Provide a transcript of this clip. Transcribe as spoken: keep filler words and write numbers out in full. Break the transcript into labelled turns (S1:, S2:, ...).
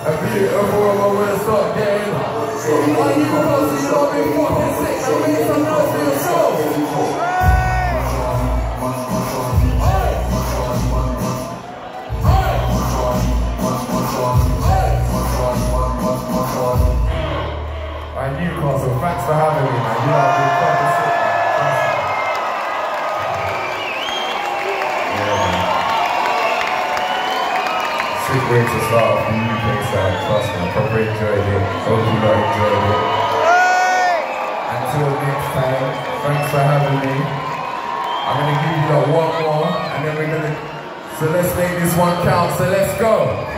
S1: A beautiful woman with a stop game. Are you close? You don't be fucking sick. Now make some noise for yourself. Alright, Newcastle, thanks for having me, man. You know I've been fucking sick, man. Yeah, man. Sick way to start off the U K side, trust me, I probably enjoyed it. Hope you lot enjoyed it. Until next time, thanks for having me. I'm gonna give you like one more, and then we're gonna, so let's make this one count, so let's go.